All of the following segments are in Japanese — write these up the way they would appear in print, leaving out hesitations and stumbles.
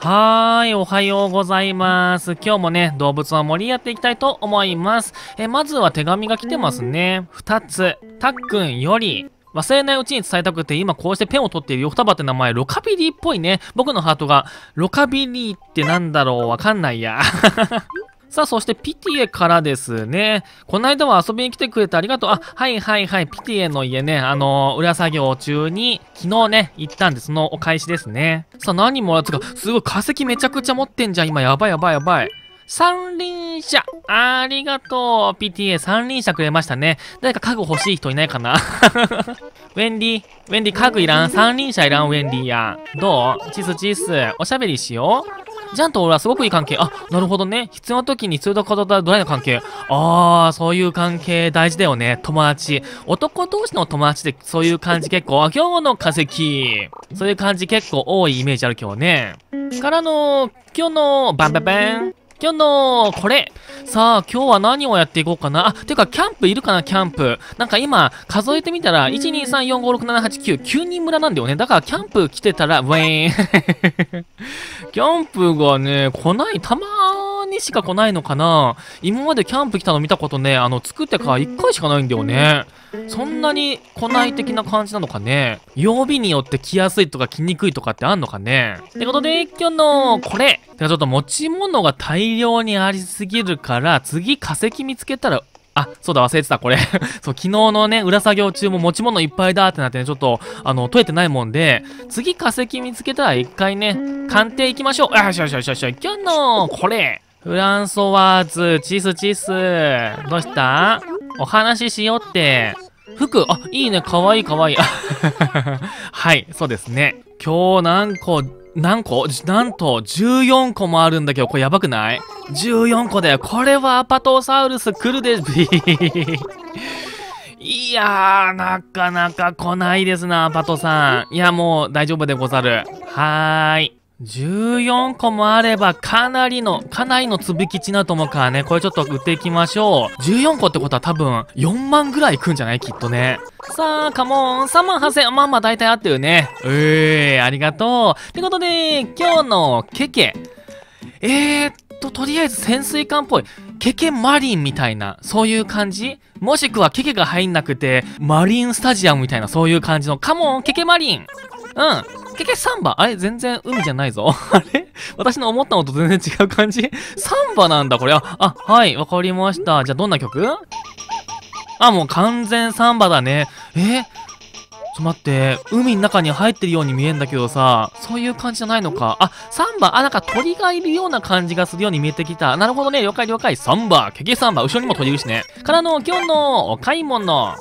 はーい、おはようございます。今日もね、動物の森やっていきたいと思います。まずは手紙が来てますね。2つ。たっくんより、忘れないうちに伝えたくて、今こうしてペンを取っているよ双葉って名前、ロカビリーっぽいね。僕のハートが、ロカビリーってなんだろう、わかんないや。さあ、そしてピティエからですね。この間は遊びに来てくれてありがとう。あ、はいはいはい。ピティエの家ね、裏作業中に、昨日ね、行ったんで、そのお返しですね。さあ、何もらったか、すごい化石めちゃくちゃ持ってんじゃん。今、やばいやばいやばい。三輪車ありがとう PTA 三輪車くれましたね。誰か家具欲しい人いないかなウェンディ家具いらん三輪車いらんウェンディや。どうチスチス。おしゃべりしよう。ジャンと俺はすごくいい関係。あ、なるほどね。必要な時に通読語ったドライの関係。あー、そういう関係大事だよね。友達。男同士の友達でそういう感じ結構、今日の化石。そういう感じ結構多いイメージある今日ね。からの、今日のバンバンバン。今日のこれさあ、今日は何をやっていこうかな。あ、てか、キャンプいるかなキャンプ。なんか今、数えてみたら、1,2,3,4,5,6,7,8,9、9人村なんだよね。だから、キャンプ来てたら、ウェーン。キャンプがね、来ない、たまーにしか来ないのかな。今までキャンプ来たの見たことね、作ってから1回しかないんだよね。そんなに来ない的な感じなのかね。曜日によって来やすいとか来にくいとかってあんのかね。ってことで、今日のこれ。てかちょっと持ち物が大量にありすぎるから、次化石見つけたら、あ、そうだ忘れてた、これ。そう、昨日のね、裏作業中も持ち物いっぱいだってなってね、ちょっと、解えてないもんで、次化石見つけたら一回ね、鑑定行きましょう。よしよしよしよし、今日のこれ。フランソワーズ、チスチス。どうしたお話ししようって。服、あ、いいね、かわいいかわいい。はい、そうですね。今日何個なんと14個もあるんだけど、これやばくない？ 14 個だよ。これはアパトーサウルス来るで、いやー、なかなか来ないですな、アパトさん。いや、もう大丈夫でござる。はーい。14個もあればかなりのつびきちなと思うからね。これちょっと売っていきましょう。14個ってことは多分4万ぐらいいくんじゃないきっとね。さあ、カモン、3万8000、まあまあ大体合ってるね。ありがとう。ってことで、今日のケケ。とりあえず潜水艦っぽい。ケケマリンみたいな、そういう感じ？もしくはケケが入んなくて、マリンスタジアムみたいな、そういう感じの、カモン、ケケマリン。ケケサンバあれ全然海じゃないぞ。あれ私の思ったのと全然違う感じサンバなんだ、これ。はい、わかりました。じゃあ、どんな曲？もう完全サンバだね。ちょっと待って。海の中に入ってるように見えんだけどさ、そういう感じじゃないのか。サンバ。なんか鳥がいるような感じがするように見えてきた。なるほどね。了解了解。サンバ。ケケサンバ。後ろにも鳥いるしね。からの、今日のお買い物。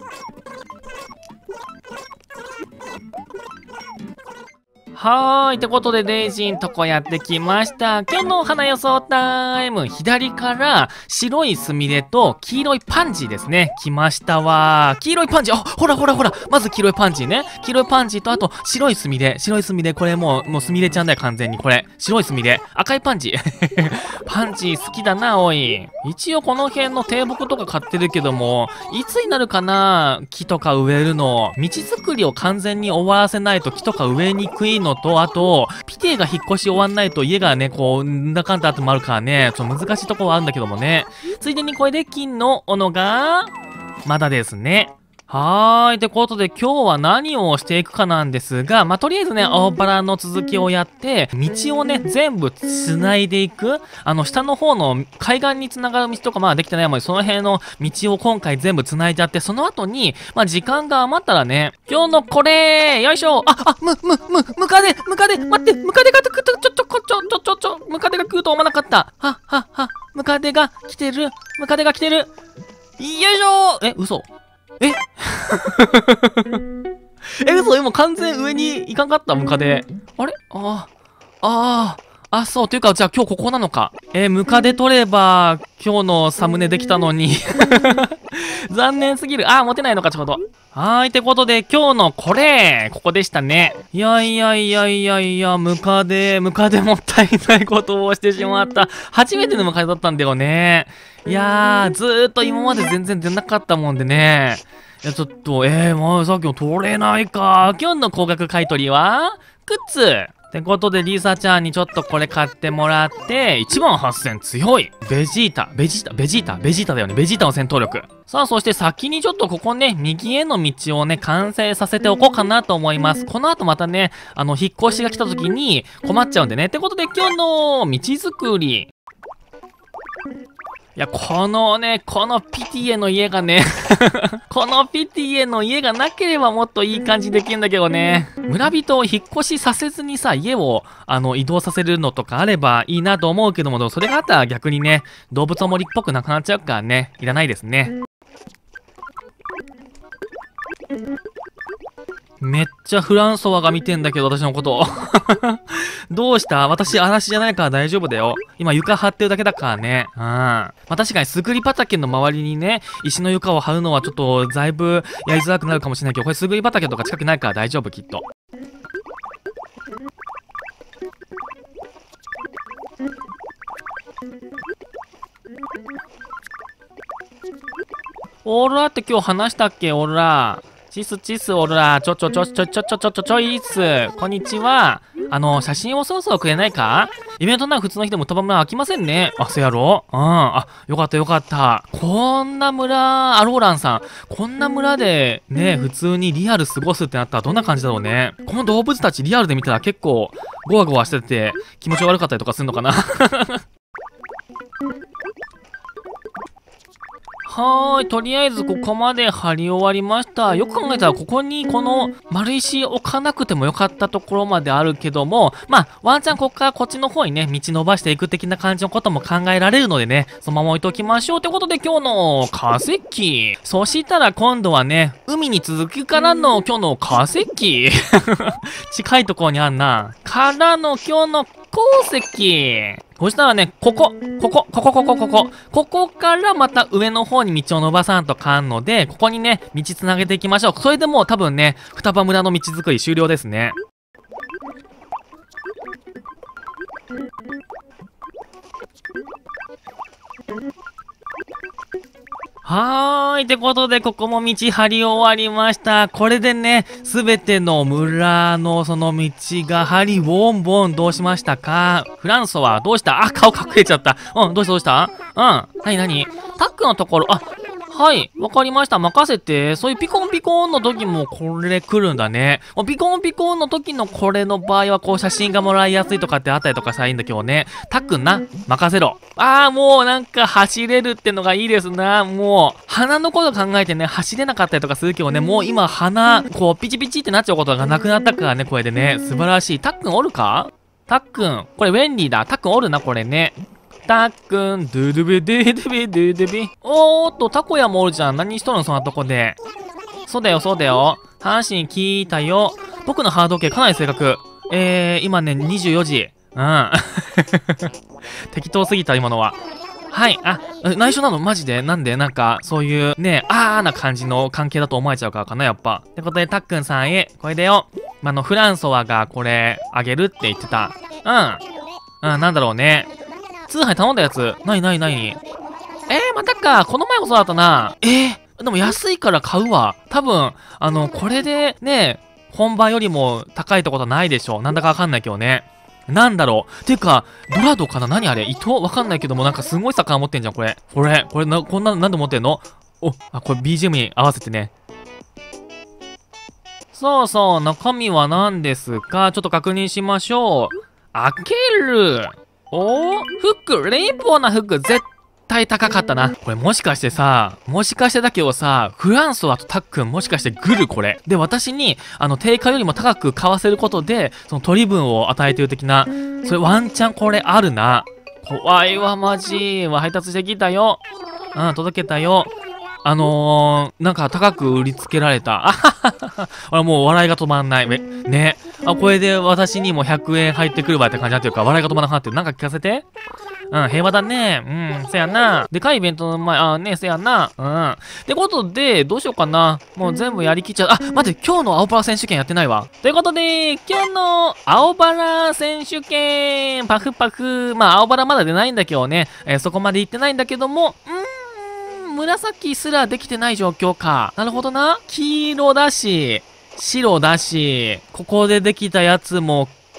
はーい。ってことで、デイジーんとこやってきました。今日のお花予想タイム。左から白いスミレと黄色いパンジーですね。来ましたわ。黄色いパンジー。ほら。まず黄色いパンジーね。黄色いパンジーとあと白いスミレ。白いスミレ。これもうスミレちゃんだよ、完全に。これ。白いスミレ。赤いパンジー。パンジー好きだな、おい。一応この辺の低木とか買ってるけども、いつになるかな木とか植えるの。道作りを完全に終わらせないと木とか植えにくいのと、あと、ピティが引っ越し終わんないと家がね、こう、んだかんだってもあるからね、ちょっと難しいところはあるんだけどもね。ついでにこれで金の斧が、まだですね。はーい。ってことで今日は何をしていくかなんですが、とりあえずね、大原の続きをやって、道をね、全部繋いでいく。下の方の海岸に繋がる道とかできてないもんで、その辺の道を今回全部繋いじゃって、その後に、時間が余ったらね、今日のこれよいしょムカデ待って、ムカデが来るムカデが来ると思わなかった。ムカデが来てる。よいしょ嘘嘘今完全上に行かんかったムカデ。あれそう。というか、じゃあ今日ここなのか。ムカデ取れば、今日のサムネできたのに。残念すぎる。持てないのか、ちょうど。ってことで、今日のここでしたね。いや、ムカデもったいないことをしてしまった。初めてのムカデだったんだよね。いやー、ずーっと今まで全然出なかったもんでね。いや、ちょっと、さっきの取れないか。今日の高額買い取りは靴。 ってことで、リサちゃんにちょっとこれ買ってもらって、18000強いベジータだよね。ベジータの戦闘力。さあ、そして先にちょっとここね、右への道をね、完成させておこうかなと思います。この後またね、引っ越しが来た時に困っちゃうんでね。ってことで、今日の道作り。いや、このピティエの家がね、このピティエの家がなければもっといい感じできるんだけどね。村人を引っ越しさせずにさ、家を、移動させるのとかあればいいなと思うけども、それがあったら逆にね、動物の森っぽくなくなっちゃうからね、いらないですね。めっちゃフランソワが見てんだけど、私のこと。どうした？私、嵐じゃないから大丈夫だよ。今、床張ってるだけだからね。まあ、確かに、すぐり畑の周りにね、石の床を張るのはちょっと、だいぶやりづらくなるかもしれないけど、これ、すぐり畑とか近くないから大丈夫、きっと。オーラって今日話したっけ？オーラ。チス、オーラ。ちょいっす。こんにちは。写真をそろそろくれないか？イベントなら普通の日でも飛ば村飽きませんね。あ、そうやろ？よかった。こんな村、アローランさん。こんな村でね、普通にリアル過ごすってなったらどんな感じだろうね。この動物たちリアルで見たら結構、ゴワゴワしてて気持ち悪かったりとかするのかな。はーい。とりあえずここまで貼り終わりました。よく考えたらここにこの丸石置かなくてもよかったところまであるけども、まあ、ワンチャンこっからこっちの方にね、道伸ばしていく的な感じのことも考えられるのでね、そのまま置いときましょう。ということで今日の化石。そしたら今度はね、海に続くからの今日の化石。近いところにあんな。からの今日の鉱石。そしたらね、ここからまた上の方に道を伸ばさんとかんので、ここにね、道つなげていきましょう。それでもう多分ね、双葉村の道作り終了ですね。はーい。ってことで、ここも道張り終わりました。これでね、すべての村のその道が張り、ボンボンどうしましたか？フランソはどうした？あ、顔隠れちゃった。どうしたなにタックのところ、はい。わかりました。任せて。そういうピコンの時もこれ来るんだね。ピコンの時のこれの場合はこう写真がもらいやすいとかってあったりとかしたらいいんだけどね。たっくんな。任せろ。もうなんか走れるってのがいいですな。もう、鼻のこと考えてね、走れなかったりとかするけどね、もう今鼻、こうピチピチってなっちゃうことがなくなったからね、これでね。素晴らしい。たっくんおるか？たっくん。これウェンディだ。たっくんおるな、これね。たっくん、ドゥドゥビドゥドゥビドゥドゥビ。おーっと、タコヤもおるじゃん。何しとるのそんなとこで。そうだよ。話に聞いたよ。僕のハード系かなり正確。今ね、24時。適当すぎた、今のは。はい。内緒なのマジでなんでなんか、そういうね、な感じの関係だと思われちゃうからかな、やっぱ。ってことで、たっくんさんへ、これだよ。フランソワがこれ、あげるって言ってた。なんだろうね。通販頼んだやつ。なにまたか。この前もそうだったな。でも安いから買うわ。多分、これでね、本番よりも高いってことはないでしょ。なんだかわかんないけどね。なんだろう。てか、ドラドかな？何あれ？糸？わかんないけども、なんかすごい魚持ってんじゃん、これ。こんな、なんで持ってんの？これ BGM に合わせてね。そう、中身は何ですか？ちょっと確認しましょう。開ける。フック、レインボーなフック、絶対高かったな。これもしかしてだけどさ、フランソワとタックンもしかしてグルこれ。で、私に、定価よりも高く買わせることで、その取り分を与えてる的な、それワンチャンこれあるな。怖いわ、マジ。配達してきたよ。届けたよ。なんか高く売りつけられた。俺もう笑いが止まんない。ね。これで私にも100円入ってくるわって感じになってるから、笑いが止まらなくなってる。なんか聞かせて。平和だね。せやな。でかいイベントの前、せやな。ってことで、どうしようかな。もう全部やりきっちゃう。待って、今日の青バラ選手権やってないわ。ということで、今日の青バラ選手権、パフ。青バラまだ出ないんだけどね。そこまで行ってないんだけども、紫すらできてない状況か。なるほどな。黄色だし、白だし、ここでできたやつも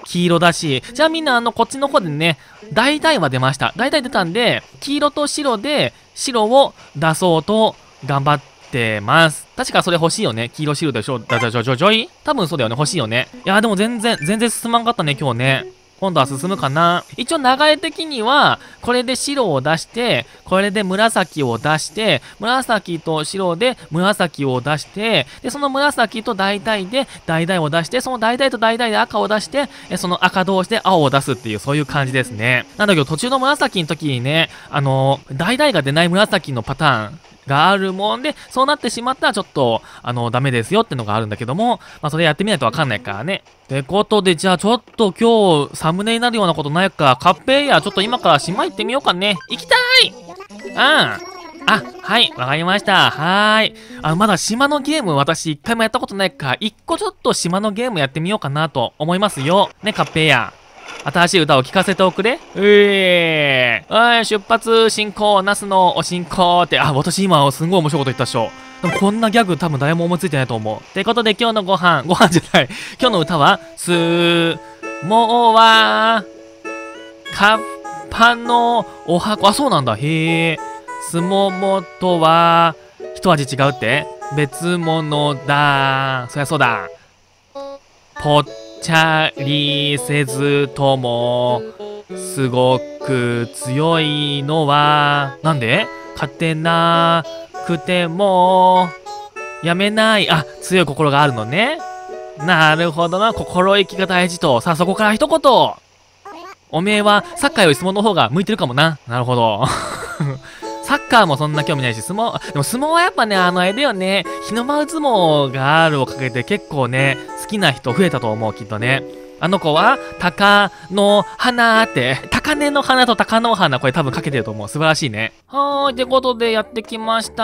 黄色だし。じゃあみんなこっちの方でね、大々は出ました。大々出たんで、黄色と白で白を出そうと頑張ってます。確かそれ欲しいよね。黄色白でしょ。じょい多分そうだよね。欲しいよね。いや、でも全然進まんかったね、今日ね。今度は進むかな。一応流れ的には、これで白を出して、これで紫を出して、紫と白で紫を出して、で、その紫と橙で橙を出して、その橙と橙で赤を出して、その赤同士で青を出すっていう、そういう感じですね。なんだけど途中の紫の時にね、橙が出ない紫のパターン、があるもんで、そうなってしまったらちょっと、ダメですよってのがあるんだけども、まあ、それやってみないとわかんないからね。ってことで、じゃあちょっと今日、サムネになるようなことないか、カッペイヤ、ちょっと今から島行ってみようかね。行きたい。あ、はい、わかりました。はーい。まだ島のゲーム私一回もやったことないから、一個ちょっと島のゲームやってみようかなと思いますよ。ね、カッペイヤ。新しい歌を聴かせておくれ。はい、出発進行、ナスのお進行って、私今すんごい面白いこと言ったっしょ。でもこんなギャグ多分誰も思いついてないと思う。ってことで今日のご飯じゃない。今日の歌は、もは、カッパのお箱。そうなんだ。へえ。すももとは、一味違うって別物だ。そりゃそうだ。ぽっちゃりせずともすごく強いのはなんで勝てなくてもやめない。強い心があるのね。なるほどな。心意気が大事と。さあそこから一言。おめえはサッカーより相撲の方が向いてるかもな。なるほど。サッカーもそんな興味ないし、でも相撲はやっぱね、あれだよね、日の丸相撲があるおかげで結構ね、好きな人増えたと思う、きっとね。あの子は、鷹の花って、高根の花と鷹の花、これ多分かけてると思う。素晴らしいね。はーい、ってことでやってきました。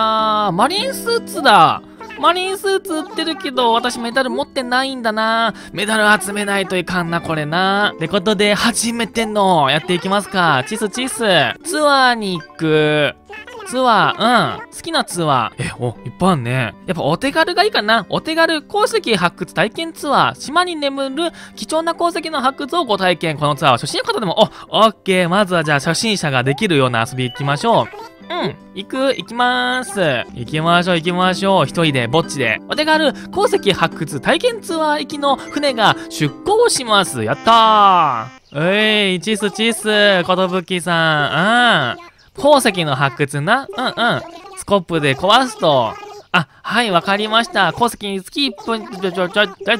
マリンスーツだ。マリンスーツ売ってるけど、私メダル持ってないんだな。メダル集めないといかんな、これな。ってことで、初めてのやっていきますか。チス。ツアーに行く。ツアー、好きなツアー。いっぱいあんね。やっぱお手軽がいいかな。お手軽鉱石発掘体験ツアー。島に眠る貴重な鉱石の発掘をご体験。このツアーは初心者の方でも、オッケー。まずはじゃあ初心者ができるような遊び行きましょう。行きまーす。行きましょう。一人で、ぼっちで。お手軽鉱石発掘体験ツアー行きの船が出港します。やったー。チス、ことぶきさん。鉱石の発掘な。スコップで壊すと。はい、わかりました。鉱石につき1分、じゃ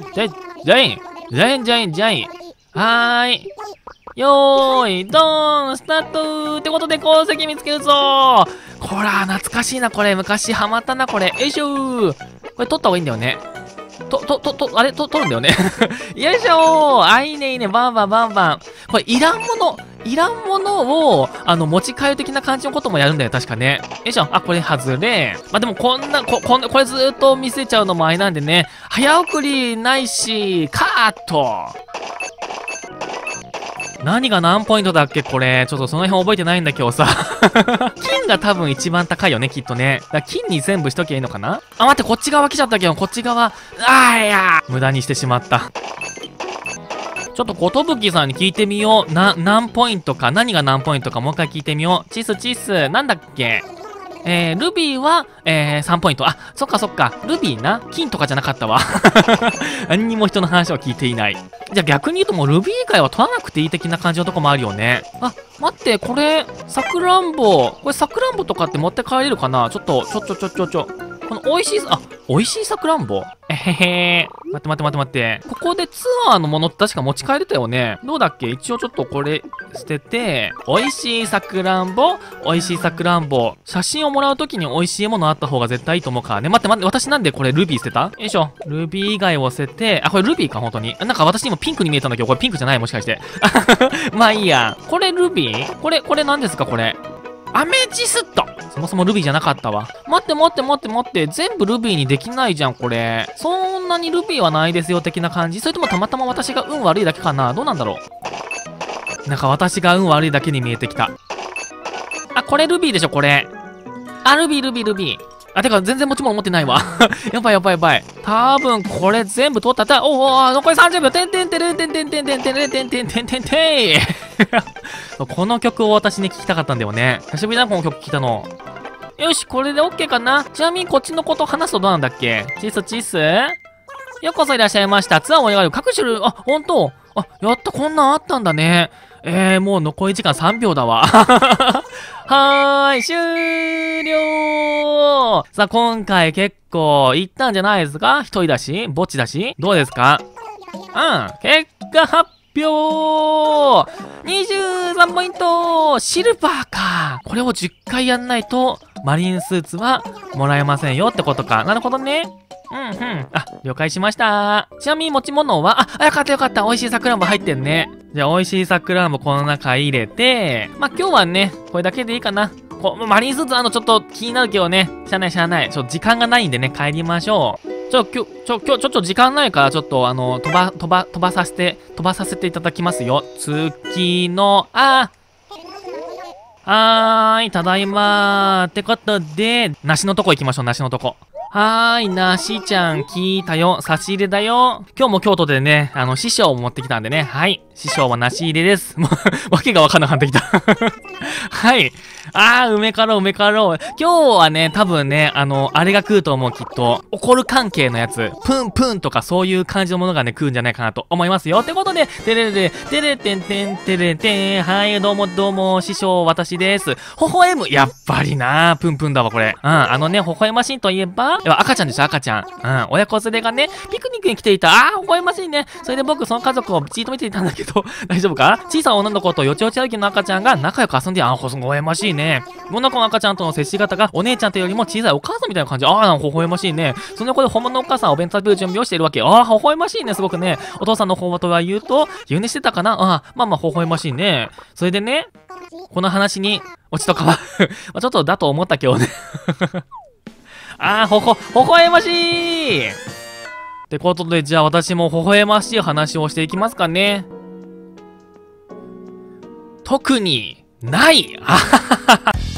い。はーい。よーい、ドーン、スタートってことで鉱石見つけるぞー。こら、懐かしいな、これ。昔ハマったな、これ。よいしょー。これ取った方がいいんだよね。取るんだよね。よいしょー。いいね。バンバン。これ、いらんものを、持ち帰る的な感じのこともやるんだよ、確かね。よいしょ。これ外れ。でもこれずーっと見せちゃうのもあれなんでね。早送りないし、カート。何が何ポイントだっけこれ。ちょっとその辺覚えてないんだ今日さ。金が多分一番高いよね、きっとね。だから金に全部しときゃいいのかな。待って、こっち側来ちゃったけど、こっち側。無駄にしてしまった。ちょっとことぶきさんに聞いてみよう。何ポイントか、何が何ポイントかもう一回聞いてみよう。チス、なんだっけルビーは、3ポイント。そっか。ルビーな。金とかじゃなかったわ。何にも人の話は聞いていない。じゃあ逆に言うともうルビー以外は取らなくていい的な感じのとこもあるよね。待って、これ、さくらんぼとかって持って帰れるかな。ちょっと。この美味しいさくらんぼ待って。ここでツアーのものって確か持ち帰れたよね。どうだっけ。一応ちょっとこれ捨てて、美味しいさくらんぼ。写真をもらうときに美味しいものあった方が絶対いいと思うからね。待って、私なんでこれルビー捨てた？よいしょ。ルビー以外を捨てて、これルビーか、本当に。なんか私今ピンクに見えたんだけど、これピンクじゃないもしかして。まあいいや。これルビー？これ何ですかこれ。アメジスト。そもそもルビーじゃなかったわ。待って。全部ルビーにできないじゃん、これ。そんなにルビーはないですよ、的な感じ？それともたまたま私が運悪いだけかな？どうなんだろう。なんか私が運悪いだけに見えてきた。これルビーでしょ、これ。ルビー。 あ、てか、全然持ち物持ってないわ。やばいやばいやばい。多分、これ全部取ったら、おお、残り30秒。てんてんてるてんてんてんてんてんてんてんてんてんてんてん。この曲を私に聴きたかったんだよね。久しぶりだな、この曲聴いたの。よし、これで OK かな。ちなみに、こっちのこと話すとどうなんだっけ？チスチス？ようこそいらっしゃいました。ツアーを願う各種類、あ、ほんと？あ、やった、こんなんあったんだね。もう残り時間3秒だわ。はーい、終了。さあ、今回結構いったんじゃないですか？一人だし、ぼっちだし。どうですか？結果発表 !23 ポイントシルバーか。これを10回やんないと、マリンスーツはもらえませんよってことか。なるほどね。あ、了解しました。ちなみに持ち物は、よかったよかった。美味しいさくらんぼ入ってんね。じゃあ、美味しいさくらんぼこの中入れて、まあ、今日はね、これだけでいいかな。マリンスーツちょっと気になるけどね。しゃあないしゃあない。時間がないんでね、帰りましょう。今日、時間ないから、ちょっと、飛ばさせていただきますよ。月の、はーい、ただいまー。ってことで、梨のとこ行きましょう、梨のとこ。はーい、梨ちゃん聞いたよ。差し入れだよ。今日も京都でね、師匠を持ってきたんでね。はい。師匠は梨入れです。もう、わけがわかんなくなってきた。はい。梅かろう。今日はね、多分ね、あれが食うと思う、きっと。怒る関係のやつ。プンプンとかそういう感じのものがね、食うんじゃないかなと思いますよ。ってことで、てれてんてんてれてん。はい、どうも、師匠、私です。微笑む。やっぱりな、プンプンだわ、これ。微笑ましいといえば、赤ちゃんでしょ、赤ちゃん。親子連れがね、ピクニックに来ていた。微笑ましいね。それで僕、その家族をじーっと見ていたんだけど、大丈夫か？小さな女の子とよちよち歩きの赤ちゃんが仲良く遊んで、微笑ましいね。女の子の赤ちゃんとの接し方がお姉ちゃんというよりも小さいお母さんみたいな感じ。微笑ましいね。その子で本物のお母さんお弁当食べる準備をしているわけ。微笑ましいね、すごくね。お父さんの方とは言うと、夕寝してたかな？まあ、微笑ましいね。それでね、この話に、オチとかはちょっとだと思ったけどね。微笑ましいってことで、じゃあ私も微笑ましい話をしていきますかね。特にない。